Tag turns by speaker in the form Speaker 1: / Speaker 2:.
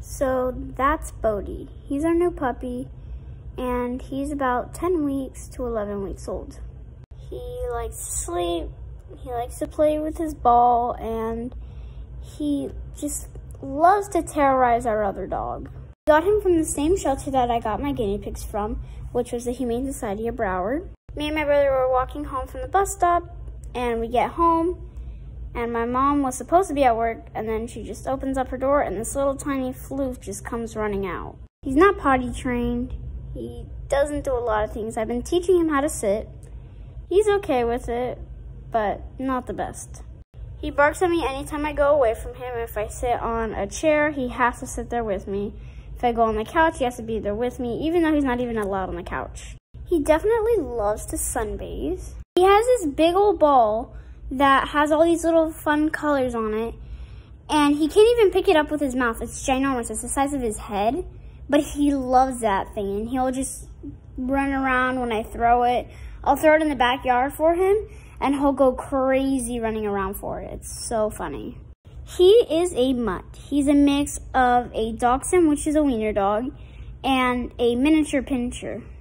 Speaker 1: So that's Bodhi. He's our new puppy, and he's about 10 weeks to 11 weeks old. He likes to sleep, he likes to play with his ball, and he just loves to terrorize our other dog. We got him from the same shelter that I got my guinea pigs from, which was the Humane Society of Broward. Me and my brother were walking home from the bus stop, and we get home, and my mom was supposed to be at work, and then she just opens up her door, and this little tiny floof just comes running out. He's not potty trained. He doesn't do a lot of things. I've been teaching him how to sit. He's okay with it, but not the best. He barks at me anytime I go away from him. If I sit on a chair, he has to sit there with me. If I go on the couch, he has to be there with me, even though he's not even allowed on the couch. He definitely loves to sunbathe. He has this big old ball that has all these little fun colors on it, and he can't even pick it up with his mouth. It's ginormous. It's the size of his head, but he loves that thing, and he'll just run around when I throw it. I'll throw it in the backyard for him, and he'll go crazy running around for it. It's so funny. He is a mutt. He's a mix of a Dachshund, which is a wiener dog, and a miniature pinscher.